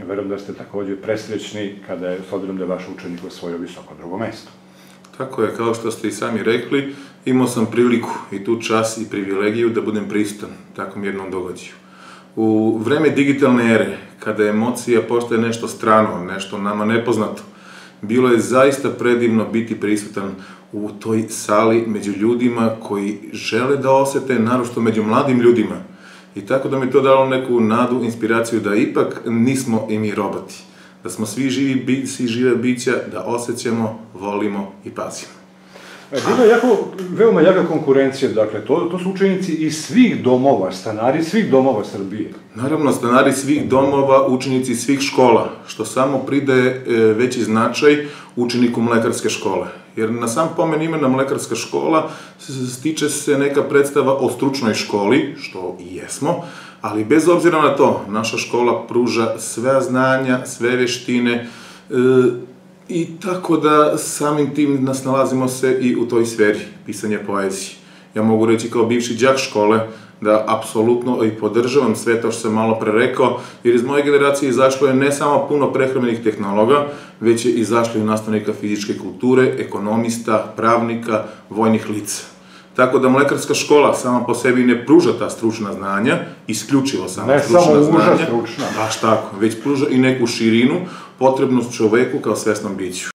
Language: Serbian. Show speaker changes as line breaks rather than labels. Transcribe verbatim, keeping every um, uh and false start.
Verujem da ste takođe presrećni kada je, s obzirom da je vaš učenik osvojio visoko drugo mesto.
Tako je, kao što ste i sami rekli, imao sam priliku i tu čast i privilegiju da budem prisutan takvom jednom događaju. U vreme digitalne ere, kada emocija postaje nešto strano, nešto nama nepoznato, bilo je zaista predivno biti prisutan u toj sali među ljudima koji žele da osete, naročito među mladim ljudima. I tako da mi to dalo neku nadu, inspiraciju da ipak nismo i mi roboti. Da smo svi živi, svi žive bića, da osjećamo, volimo i pazimo.
Bila je jako, veoma jaka konkurencija, dakle, to, to su učenici iz svih domova, stanari svih domova Srbije.
Naravno, stanari svih domova, učenici svih škola, što samo pridaje veći značaj učeniku mlekarske škole. Jer na sam pomen imena mlekarska škola stiče se neka predstava o stručnoj školi, što i jesmo, ali bez obzira na to, naša škola pruža sve znanja, sve veštine, i tako da samim tim nas nalazimo se i u toj sferi pisanja poezije. Ja mogu reći kao bivši đak škole da apsolutno i podržavam sve to što sam malo pre rekao, jer iz moje generacije izašlo je ne samo puno prehrambenih tehnologa, već je izašlo i nastavnika fizičke kulture, ekonomista, pravnika, vojnih lica. Tako da mlekarska škola sama po sebi ne pruža ta stručna znanja, isključivo samo stručna znanja.
Ne samo uža stručna.
Baš tako, već pruža i neku širinu, potrebnu čoveku kao svesnom biću.